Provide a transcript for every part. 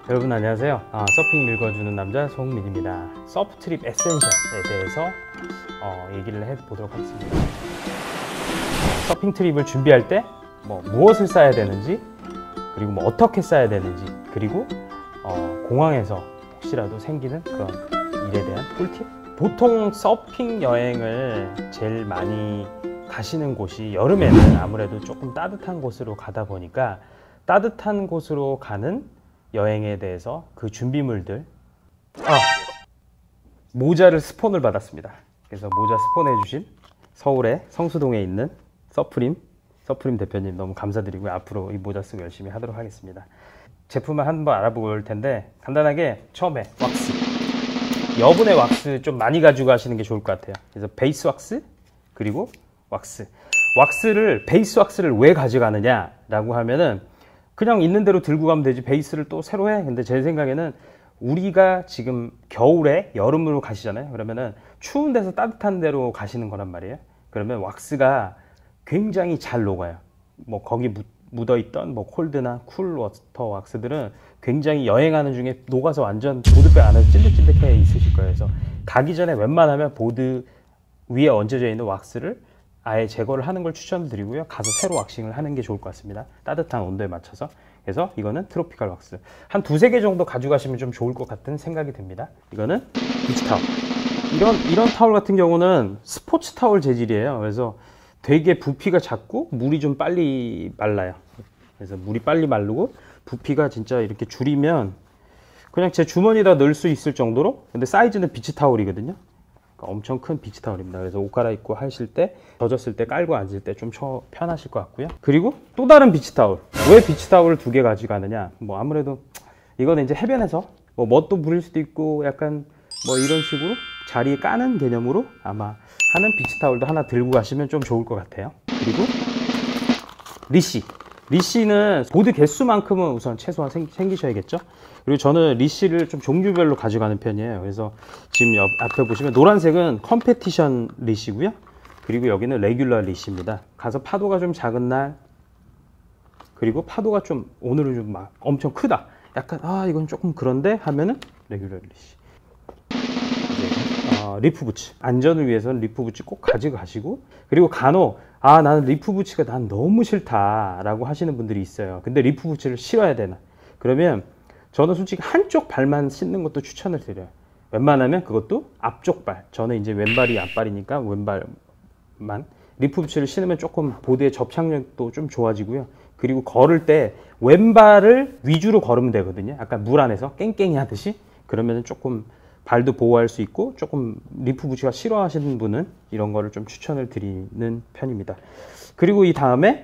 여러분 안녕하세요. 서핑 읽어주는 남자 송민입니다. 서프트립 에센셜에 대해서 얘기를 해보도록 하겠습니다. 서핑 트립을 준비할 때 무엇을 싸야 되는지, 그리고 어떻게 싸야 되는지, 그리고 공항에서 혹시라도 생기는 그런 일에 대한 꿀팁? 보통 서핑 여행을 제일 많이 가시는 곳이 여름에는 아무래도 조금 따뜻한 곳으로 가다 보니까 따뜻한 곳으로 가는 여행에 대해서 그 준비물들, 모자를 스폰을 받았습니다. 그래서 모자 스폰해 주신 서울의 성수동에 있는 서프림 대표님 너무 감사드리고요. 앞으로 이 모자 쓰고 열심히 하도록 하겠습니다. 제품을 한번 알아볼 텐데, 간단하게 처음에 왁스, 여분의 왁스 좀 많이 가지고 가시는 게 좋을 것 같아요. 그래서 베이스 왁스, 그리고 베이스 왁스를 왜 가져가느냐 라고 하면은, 그냥 있는 대로 들고 가면 되지 베이스를 또 새로 해? 근데 제 생각에는 우리가 지금 겨울에 여름으로 가시잖아요. 그러면은 추운 데서 따뜻한 데로 가시는 거란 말이에요. 그러면 왁스가 굉장히 잘 녹아요. 거기 묻어있던 콜드나 쿨 워터 왁스들은 굉장히 여행하는 중에 녹아서 완전 보드백 안에서 찐득찐득해 있으실 거예요. 그래서 가기 전에 웬만하면 보드 위에 얹어져 있는 왁스를 아예 제거를 하는 걸 추천드리고요. 가서 새로 왁싱을 하는 게 좋을 것 같습니다. 따뜻한 온도에 맞춰서. 그래서 이거는 트로피칼 왁스 한 두세 개 정도 가져가시면 좀 좋을 것 같은 생각이 듭니다. 이거는 비치 타올. 이런 타올 같은 경우는 스포츠 타올 재질이에요. 그래서 되게 부피가 작고 물이 좀 빨리 말라요. 그래서 물이 빨리 마르고 부피가 진짜 이렇게 줄이면 그냥 제 주머니에다 넣을 수 있을 정도로, 근데 사이즈는 비치 타올이거든요. 엄청 큰 비치 타올입니다. 그래서 옷 갈아입고 하실 때, 젖었을 때 깔고 앉을 때 좀 편하실 것 같고요. 그리고 또 다른 비치 타올. 왜 비치 타올을 두 개 가져가느냐? 아무래도 이거는 이제 해변에서 멋도 부릴 수도 있고, 약간 이런 식으로 자리에 까는 개념으로 아마 하는 비치 타올도 하나 들고 가시면 좀 좋을 것 같아요. 그리고 리시는 보드 개수만큼은 우선 최소한 생기셔야겠죠. 그리고 저는 리시를 좀 종류별로 가져가는 편이에요. 그래서 지금 앞에 보시면 노란색은 컴페티션 리시고요. 그리고 여기는 레귤러 리시입니다. 가서 파도가 좀 작은 날, 그리고 파도가 좀 오늘은 좀 엄청 크다, 약간 이건 조금 그런데 하면은 레귤러 리시. 리프 부츠, 안전을 위해서는 리프 부츠 꼭 가져가시고, 그리고 간혹 나는 리프 부츠가 난 너무 싫다 라고 하시는 분들이 있어요. 근데 리프 부츠를 실어야 되나? 그러면 저는 솔직히 한쪽 발만 신는 것도 추천을 드려요. 웬만하면 그것도 앞쪽 발, 저는 이제 왼발이 앞발이니까 왼발만 리프 부츠를 신으면 조금 보드의 접착력도 좀 좋아지고요. 그리고 걸을 때 왼발을 위주로 걸으면 되거든요. 약간 물 안에서 깽깽이 하듯이. 그러면 조금 발도 보호할 수 있고, 조금 리프 부츠가 싫어하시는 분은 이런 거를 좀 추천을 드리는 편입니다. 그리고 이 다음에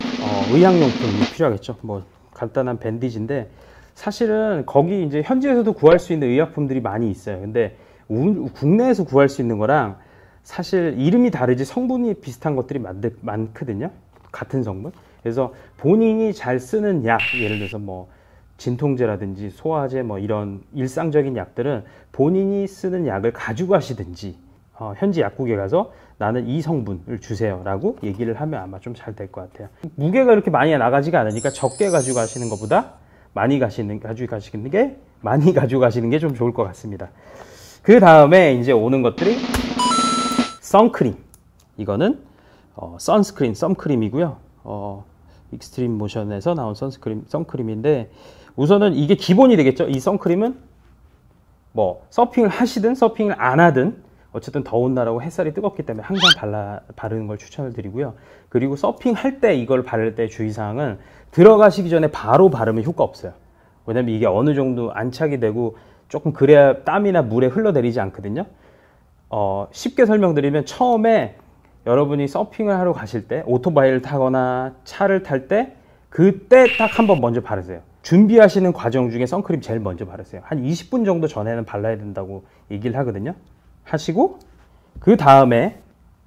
의학용품이 필요하겠죠. 간단한 밴디지인데, 사실은 거기 이제 현지에서도 구할 수 있는 의약품들이 많이 있어요. 근데 국내에서 구할 수 있는 거랑 사실 이름이 다르지 성분이 비슷한 것들이 많거든요. 같은 성분. 그래서 본인이 잘 쓰는 약, 예를 들어서 진통제라든지 소화제, 이런 일상적인 약들은 본인이 쓰는 약을 가지고 가시든지, 현지 약국에 가서 나는 이 성분을 주세요 라고 얘기를 하면 아마 좀 잘 될 것 같아요. 무게가 이렇게 많이 나가지가 않으니까 적게 가지고 가시는 것보다 많이 가지고 가시는 게 좀 좋을 것 같습니다. 그 다음에 이제 오는 것들이 선크림. 이거는 선크림이고요. 익스트림 모션에서 나온 선크림인데, 우선은 이게 기본이 되겠죠. 이 선크림은 서핑을 하시든 서핑을 안 하든 어쨌든 더운 날하고 햇살이 뜨겁기 때문에 항상 바르는 걸 추천을 드리고요. 그리고 서핑할 때 이걸 바를 때 주의사항은, 들어가시기 전에 바로 바르면 효과 없어요. 왜냐면 이게 어느 정도 안착이 되고 조금 그래야 땀이나 물에 흘러내리지 않거든요. 쉽게 설명드리면, 처음에 여러분이 서핑을 하러 가실 때, 오토바이를 타거나 차를 탈 때, 그때 딱 한번 먼저 바르세요. 준비하시는 과정 중에 선크림 제일 먼저 바르세요. 한 20분 정도 전에는 발라야 된다고 얘기를 하거든요. 하시고, 그 다음에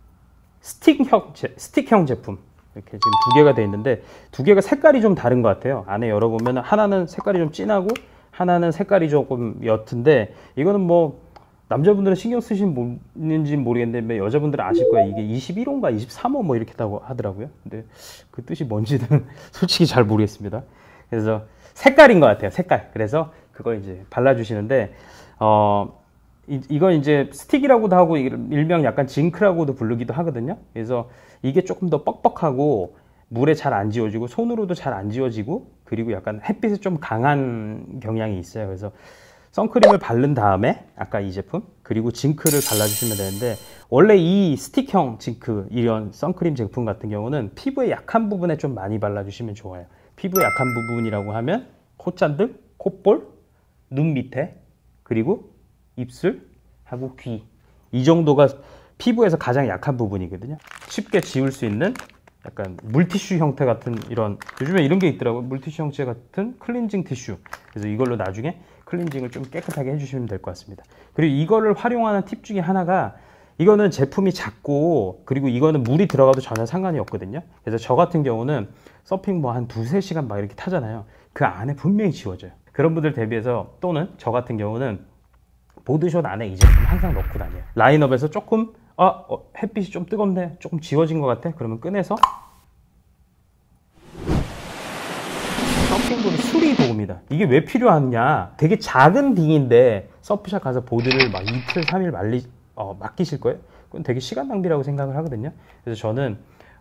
스틱형 제품, 이렇게 지금 두 개가 되어 있는데, 두 개가 색깔이 좀 다른 것 같아요. 안에 열어보면 하나는 색깔이 좀 진하고 하나는 색깔이 조금 옅은데, 이거는 남자분들은 신경 쓰시는지 모르겠는데 여자분들은 아실 거예요. 이게 21호인가 23호 이렇게 하더라고요. 근데 그 뜻이 뭔지는 솔직히 잘 모르겠습니다. 그래서 색깔인 것 같아요. 색깔. 그래서 그걸 이제 발라주시는데 이건 이제 스틱이라고도 하고 일명 약간 징크라고도 부르기도 하거든요. 그래서 이게 조금 더 뻑뻑하고 물에 잘 안 지워지고 손으로도 잘 안 지워지고 그리고 약간 햇빛에 좀 강한 경향이 있어요. 그래서 선크림을 바른 다음에 아까 이 제품 그리고 징크를 발라주시면 되는데 원래 이 스틱형 징크 이런 선크림 제품 같은 경우는 피부에 약한 부분에 좀 많이 발라주시면 좋아요. 피부에 약한 부분이라고 하면 콧잔들, 콧볼, 눈 밑에 그리고 입술하고 귀 이 정도가 피부에서 가장 약한 부분이거든요. 쉽게 지울 수 있는 약간 물티슈 형태 같은 이런 요즘에 이런 게 있더라고요. 물티슈 형태 같은 클렌징 티슈. 그래서 이걸로 나중에 클렌징을 좀 깨끗하게 해주시면 될 것 같습니다. 그리고 이거를 활용하는 팁 중에 하나가 이거는 제품이 작고 그리고 이거는 물이 들어가도 전혀 상관이 없거든요. 그래서 저 같은 경우는 서핑 뭐 한 2-3시간 막 이렇게 타잖아요. 그 안에 분명히 지워져요. 그런 분들 대비해서 또는 저 같은 경우는 보드숏 안에 이 제품 항상 넣고 다녀요. 라인업에서 조금 햇빛이 좀 뜨겁네 조금 지워진 것 같아 그러면 꺼내서 서핑보드 수리 도구입니다. 이게 왜 필요하냐 되게 작은 빙인데 서프샵 가서 보드를 막 이틀 3일 맡기실 거예요. 그건 되게 시간 낭비라고 생각을 하거든요. 그래서 저는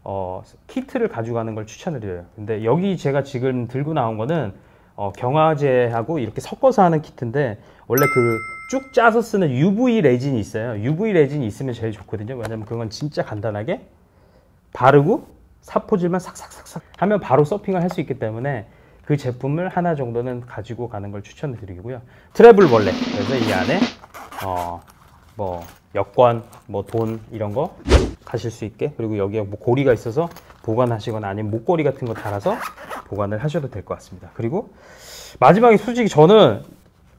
키트를 가져가는 걸 추천을 드려요. 근데 여기 제가 지금 들고 나온 거는 경화제하고 이렇게 섞어서 하는 키트인데 원래 그 쭉 짜서 쓰는 UV 레진이 있어요. UV 레진이 있으면 제일 좋거든요. 왜냐면 그건 진짜 간단하게 바르고 사포질만 싹싹싹싹 하면 바로 서핑을 할 수 있기 때문에 그 제품을 하나 정도는 가지고 가는 걸 추천을 드리고요. 트래블 월렛 그래서 이 안에 뭐 여권, 뭐 돈 이런 거 가실 수 있게 그리고 여기에 뭐 고리가 있어서 보관하시거나 아니면 목걸이 같은 거 달아서 보관을 하셔도 될 것 같습니다. 그리고 마지막에 솔직히 저는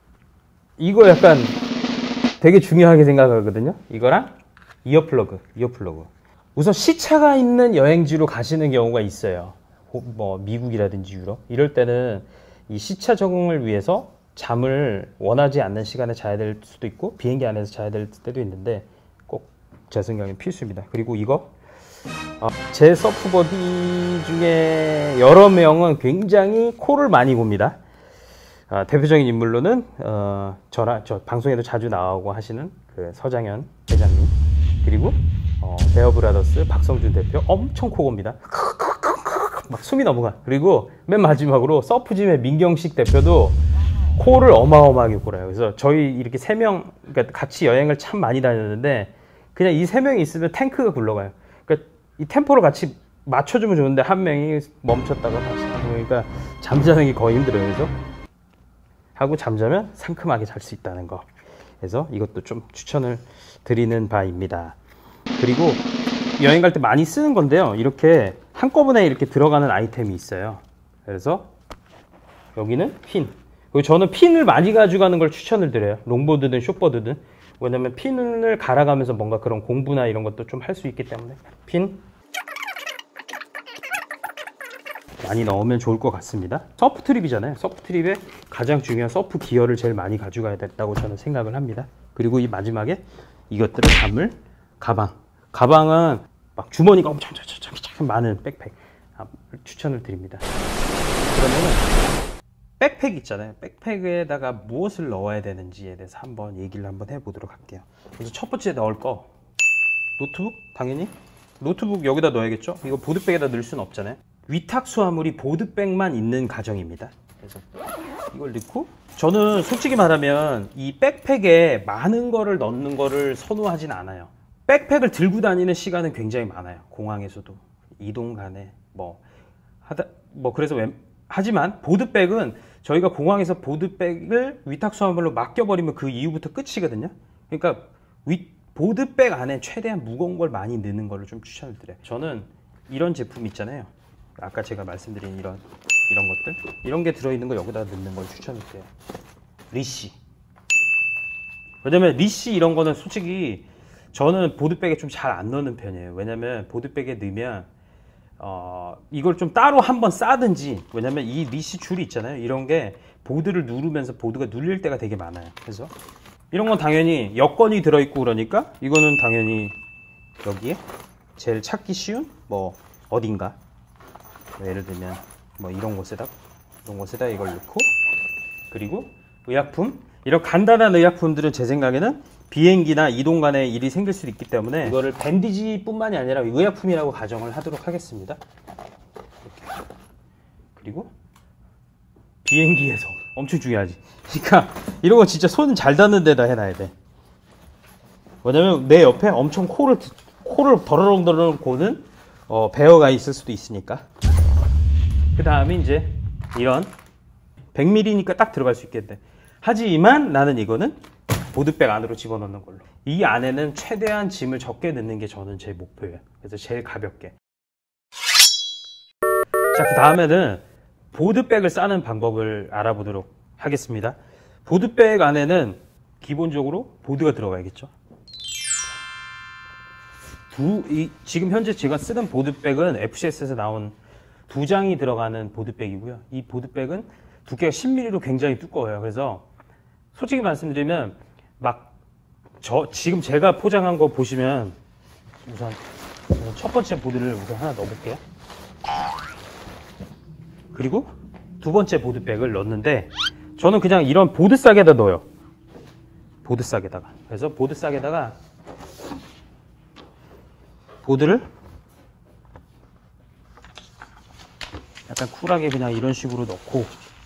이거 약간 되게 중요하게 생각하거든요. 이거랑 이어플러그. 우선 시차가 있는 여행지로 가시는 경우가 있어요. 뭐 미국이라든지 유럽 이럴 때는 이 시차 적응을 위해서 잠을 원하지 않는 시간에 자야 될 수도 있고 비행기 안에서 자야 될 때도 있는데 꼭 제 생각엔 필수입니다. 그리고 이거 제 서프버디 중에 여러 명은 굉장히 코를 많이 곱니다. 대표적인 인물로는 저 방송에도 자주 나오고 하시는 그 서장현 회장님 그리고 베어브라더스 박성준 대표 엄청 코 곱니다. 막 숨이 넘어가. 그리고 맨 마지막으로 서프짐의 민경식 대표도 코를 어마어마하게 골아요. 그래서 저희 이렇게 3명 그러니까 같이 여행을 참 많이 다녔는데 그냥 이 3명이 있으면 탱크가 굴러가요. 그러니까 이 템포를 같이 맞춰주면 좋은데 한 명이 멈췄다가 다시 그러니까 잠자는 게 거의 힘들어요. 그래서 하고 잠자면 상큼하게 잘 수 있다는 거. 그래서 이것도 좀 추천을 드리는 바입니다. 그리고 여행 갈 때 많이 쓰는 건데요. 이렇게 한꺼번에 이렇게 들어가는 아이템이 있어요. 그래서 여기는 핀. 그리고 저는 핀을 많이 가져가는 걸 추천을 드려요. 롱보드든 숏보드든. 왜냐면 핀을 갈아가면서 뭔가 그런 공부나 이런 것도 좀 할 수 있기 때문에 핀 많이 넣으면 좋을 것 같습니다. 서프 트립이잖아요. 서프 트립에 가장 중요한 서프 기어를 제일 많이 가져가야 된다고 저는 생각을 합니다. 그리고 이 마지막에 이것들을 담을 가방은 막 주머니가 엄청 많은 백팩 추천을 드립니다. 그러면은 백팩 있잖아요. 백팩에다가 무엇을 넣어야 되는지에 대해서 한번 얘기를 한번 해보도록 할게요. 그래서 첫 번째 넣을 거 노트북 당연히 노트북 여기다 넣어야겠죠. 이거 보드백에다 넣을 수는 없잖아요. 위탁 수화물이 보드백만 있는 가정입니다. 그래서 이걸 넣고 저는 솔직히 말하면 이 백팩에 많은 거를 넣는 거를 선호하진 않아요. 백팩을 들고 다니는 시간은 굉장히 많아요. 공항에서도 이동 간에 그래서 하지만 보드백은 저희가 공항에서 보드백을 위탁 수화물로 맡겨버리면 그 이후부터 끝이거든요. 그러니까 보드백 안에 최대한 무거운 걸 많이 넣는 거를 좀 추천을 드려요. 저는 이런 제품 있잖아요. 아까 제가 말씀드린 이런 것들 이런 게 들어있는 거 여기다 넣는 걸 추천을 드려요. 리시. 왜냐면 리시 이런 거는 솔직히 저는 보드백에 좀 잘 안 넣는 편이에요. 왜냐면 보드백에 넣으면 이걸 좀 따로 한번 싸든지 왜냐면 이 리시 줄이 있잖아요. 이런 게 보드를 누르면서 보드가 눌릴 때가 되게 많아요. 그래서 이런 건 당연히 여권이 들어있고 그러니까 이거는 당연히 여기에 제일 찾기 쉬운 뭐 어딘가 예를 들면 뭐 이런 곳에다 이걸 넣고 그리고 의약품. 이런 간단한 의약품들은 제 생각에는 비행기나 이동 간에 일이 생길 수도 있기 때문에 이거를 밴디지뿐만이 아니라 의약품이라고 가정을 하도록 하겠습니다. 이렇게. 그리고 비행기에서 엄청 중요하지. 그러니까 이런 거 진짜 손 잘 닿는 데다 해놔야 돼. 왜냐면 내 옆에 엄청 코를 더러렁더러렁 고는 베어가 있을 수도 있으니까. 그 다음에 이제 이런 100ml니까 딱 들어갈 수 있겠네. 하지만 나는 이거는 보드백 안으로 집어넣는 걸로. 이 안에는 최대한 짐을 적게 넣는 게 저는 제 목표예요. 그래서 제일 가볍게. 자, 그 다음에는 보드백을 싸는 방법을 알아보도록 하겠습니다. 보드백 안에는 기본적으로 보드가 들어가야겠죠. 지금 현재 제가 쓰는 보드백은 FCS에서 나온 2장이 들어가는 보드백이고요. 이 보드백은 두께가 10mm로 굉장히 두꺼워요. 그래서 솔직히 말씀드리면 지금 제가 포장한 거 보시면 우선 첫 번째 보드를 우선 하나 넣어볼게요. 그리고 두 번째 보드백을 넣는데 저는 그냥 이런 보드싹에다 넣어요. 보드싹에다가. 그래서 보드싹에다가 보드를 약간 쿨하게 그냥 이런 식으로 넣고,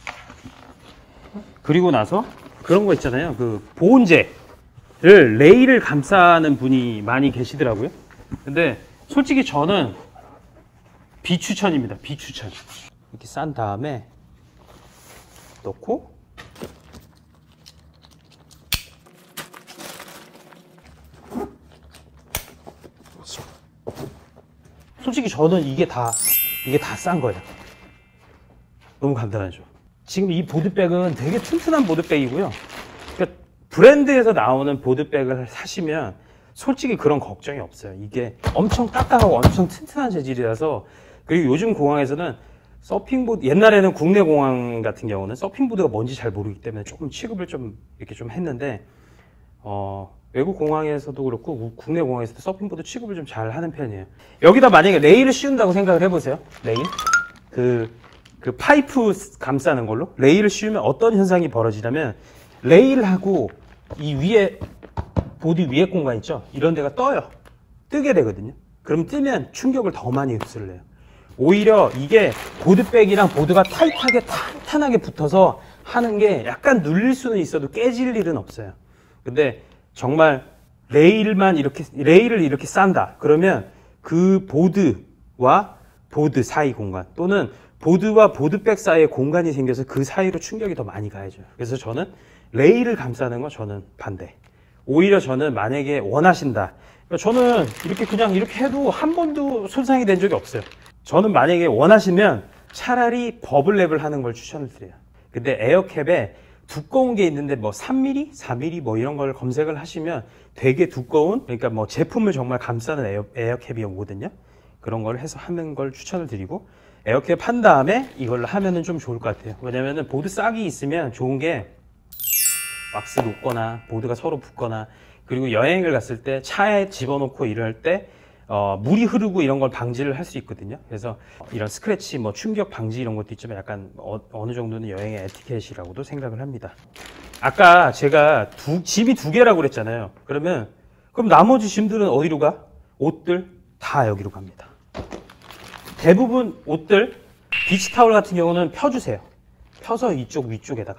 그리고 나서 그런 거 있잖아요. 그 보온재를 레일을 감싸는 분이 많이 계시더라고요. 근데 솔직히 저는 비추천입니다. 비추천. 이렇게 싼 다음에 넣고 솔직히 저는 이게 다 싼 거예요. 너무 간단하죠. 지금 이 보드백은 되게 튼튼한 보드백이고요. 그러니까 브랜드에서 나오는 보드백을 사시면 솔직히 그런 걱정이 없어요. 이게 엄청 딱딱하고 엄청 튼튼한 재질이라서. 그리고 요즘 공항에서는 서핑보드, 옛날에는 국내 공항 같은 경우는 서핑보드가 뭔지 잘 모르기 때문에 조금 취급을 좀 이렇게 좀 했는데, 외국 공항에서도 그렇고 국내 공항에서도 서핑보드 취급을 좀 잘 하는 편이에요. 여기다 만약에 레일을 씌운다고 생각을 해보세요. 레일. 그 파이프 감싸는 걸로 레일을 씌우면 어떤 현상이 벌어지냐면, 레일하고 이 위에 보드 위에 공간 있죠? 이런 데가 떠요. 뜨게 되거든요. 그럼 뜨면 충격을 더 많이 흡수를 해요. 오히려 이게 보드백이랑 보드가 타이트하게 탄탄하게 붙어서 하는 게 약간 눌릴 수는 있어도 깨질 일은 없어요. 근데 정말 레일을 이렇게 싼다 그러면 그 보드와 보드 사이 공간, 또는 보드와 보드백 사이에 공간이 생겨서 그 사이로 충격이 더 많이 가해져요. 그래서 저는 레일을 감싸는 거 저는 반대. 오히려 저는 만약에 원하신다, 저는 그냥 이렇게 해도 한 번도 손상이 된 적이 없어요. 저는 만약에 원하시면 차라리 버블랩을 하는 걸 추천을 드려요. 근데 에어캡에 두꺼운 게 있는데 뭐 3mm, 4mm 뭐 이런 걸 검색을 하시면 되게 두꺼운, 그러니까 뭐 제품을 정말 감싸는 에어캡이 오거든요. 그런 걸 해서 하는 걸 추천을 드리고, 에어캡 한 다음에 이걸로 하면은 좀 좋을 것 같아요. 왜냐면은 보드 싹이 있으면 좋은 게 왁스 녹거나 보드가 서로 붙거나, 그리고 여행을 갔을 때 차에 집어넣고 이럴 때 물이 흐르고 이런 걸 방지를 할 수 있거든요. 그래서 이런 스크래치, 뭐 충격 방지 이런 것도 있지만 약간 어느 정도는 여행의 에티켓이라고도 생각을 합니다. 아까 제가 짐이 2개라고 그랬잖아요. 그럼 나머지 짐들은 어디로 가? 옷들 다 여기로 갑니다. 대부분 옷들, 비치타월 같은 경우는 펴주세요. 펴서 이쪽 위쪽에다가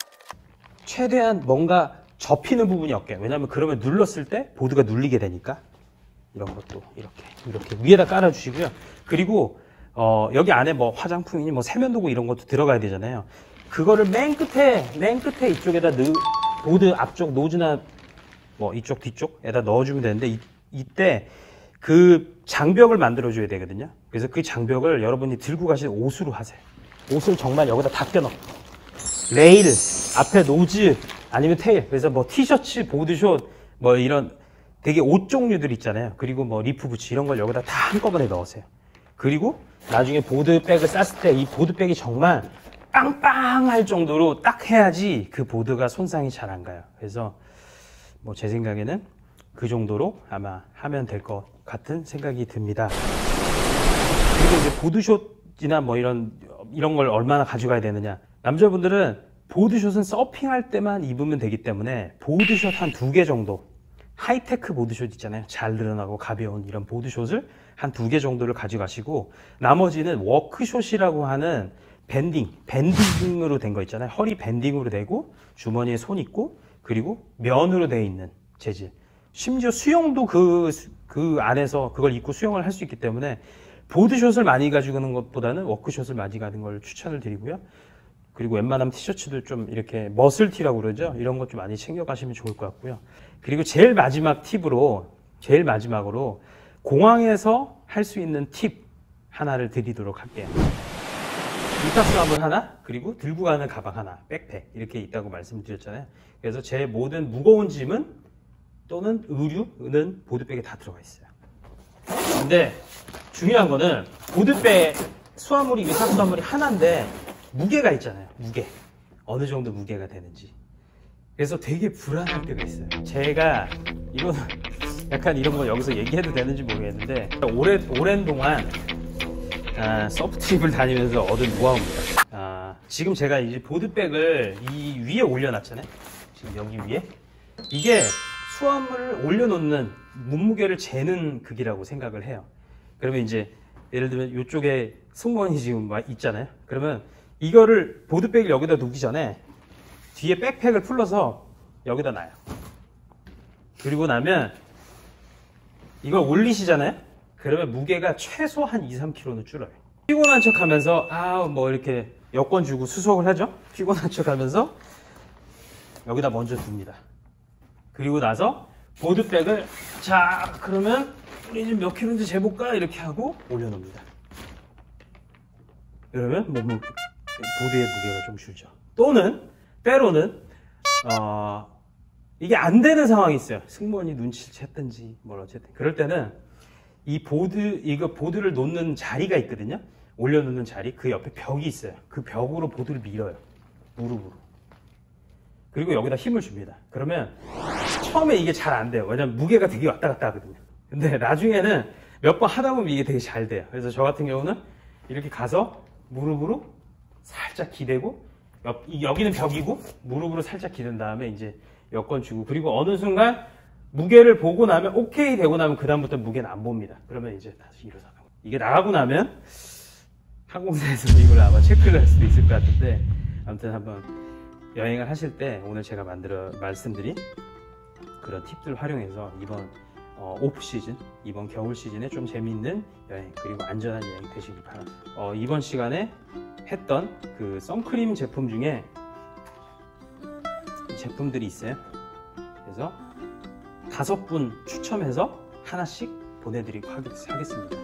최대한 뭔가 접히는 부분이 없게. 왜냐면 그러면 눌렀을 때 보드가 눌리게 되니까. 이런 것도 이렇게 위에다 깔아주시고요. 그리고 여기 안에 뭐 화장품이니 뭐 세면도구 이런 것도 들어가야 되잖아요. 그거를 맨 끝에 이쪽에다 보드 앞쪽 노즈나 뭐 이쪽 뒤쪽에다 넣어주면 되는데, 이때 그 장벽을 만들어줘야 되거든요. 그래서 그 장벽을 여러분이 들고 가신 옷으로 하세요. 옷을 정말 여기다 다 껴넣어. 레일, 앞에 노즈, 아니면 테일. 그래서 뭐 티셔츠, 보드숏, 뭐 이런 되게 옷 종류들 있잖아요. 그리고 뭐 리프 부츠 이런 걸 여기다 다 한꺼번에 넣으세요. 그리고 나중에 보드백을 쌌을 때 이 보드백이 정말 빵빵할 정도로 딱 해야지 그 보드가 손상이 잘 안 가요. 그래서 뭐 제 생각에는 그 정도로 아마 하면 될 것 같은 생각이 듭니다. 그리고 이제 보드숏이나 뭐 이런 걸 얼마나 가져가야 되느냐. 남자분들은 보드숏은 서핑할 때만 입으면 되기 때문에 보드숏 한 2개 정도, 하이테크 보드숏 있잖아요. 잘 늘어나고 가벼운 이런 보드숏을 한 2개 정도를 가져가시고, 나머지는 워크숏이라고 하는 밴딩으로 된 거 있잖아요. 허리 밴딩으로 되고 주머니에 손 있고 그리고 면으로 되어 있는 재질. 심지어 수영도 그 안에서 그걸 입고 수영을 할 수 있기 때문에 보드숏을 많이 가지고 는 것보다는 워크숏을 많이 가는 걸 추천을 드리고요. 그리고 웬만하면 티셔츠들 좀 이렇게 머슬티라고 그러죠. 이런 것 좀 많이 챙겨가시면 좋을 것 같고요. 그리고 제일 마지막으로 공항에서 할 수 있는 팁 하나를 드리도록 할게요. 물타스마블 하나, 그리고 들고 가는 가방 하나, 백팩 이렇게 있다고 말씀드렸잖아요. 그래서 제 모든 무거운 짐은 또는 의류는 보드백에 다 들어가 있어요. 근데 중요한 거는 보드백 수화물이 위탁 수화물이 하나인데 무게가 있잖아요. 무게 어느 정도 무게가 되는지. 그래서 되게 불안할 때가 있어요. 제가 이거는 약간 이런 거 여기서 얘기해도 되는지 모르겠는데 오랜 동안 서프 트립을 다니면서 얻은 노하우입니다. 지금 제가 이제 보드백을 이 위에 올려놨잖아요. 지금 여기 위에 이게 수화물을 올려놓는 몸무게를 재는 극이라고 생각을 해요. 그러면 이제 예를 들면 이쪽에 승무원이 지금 있잖아요. 그러면 이거를 보드백을 여기다 두기 전에 뒤에 백팩을 풀러서 여기다 놔요. 그리고 나면 이걸 올리시잖아요. 그러면 무게가 최소 한 2-3kg는 줄어요. 피곤한 척 하면서 뭐 이렇게 여권 주고 수속을 하죠. 피곤한 척 하면서 여기다 먼저 둡니다. 그리고 나서 보드백을 자 그러면 우리 지금 몇 킬로인지 재볼까 이렇게 하고 올려놓습니다. 그러면 보드의 무게가 좀 줄죠. 때로는 이게 안 되는 상황이 있어요. 승무원이 눈치를 챘든지 뭘 어쨌든 그럴 때는 보드를 놓는 자리가 있거든요. 올려놓는 자리, 그 옆에 벽이 있어요. 그 벽으로 보드를 밀어요. 무릎으로. 그리고 여기다 힘을 줍니다. 그러면 처음에 이게 잘 안 돼요. 왜냐면 무게가 되게 왔다 갔다 하거든요. 근데 나중에는 몇 번 하다 보면 이게 되게 잘 돼요. 그래서 저 같은 경우는 이렇게 가서 무릎으로 살짝 기대고, 여기는 벽이고 무릎으로 살짝 기댄 다음에 이제 여권 주고, 그리고 어느 순간 무게를 보고 나면 오케이 되고 나면 그 다음부터 무게는 안 봅니다. 그러면 이제 다시 일어서는 거예요. 이게 나가고 나면 항공사에서 이걸 아마 체크를 할 수도 있을 것 같은데, 아무튼 한번 여행을 하실 때 오늘 제가 말씀드린 그런 팁들 활용해서 이번 오프 시즌, 이번 겨울 시즌에 좀 재미있는 여행 그리고 안전한 여행 되시길 바랍니다. 이번 시간에 했던 그 선크림 제품 중에 제품들이 있어요. 그래서 5분 추첨해서 하나씩 보내드리고 하겠습니다.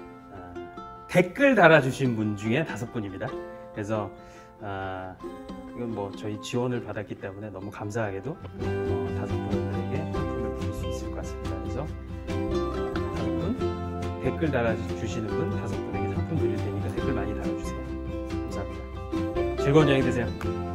댓글 달아주신 분 중에 5분입니다. 그래서 이건 뭐 저희 지원을 받았기 때문에 너무 감사하게도 5분에게 상품을 드릴 수 있을 것 같습니다. 그래서 5분 댓글 달아주시는 분 5분에게 상품 드릴 테니까 댓글 많이 달아주세요. 감사합니다. 즐거운 여행 되세요.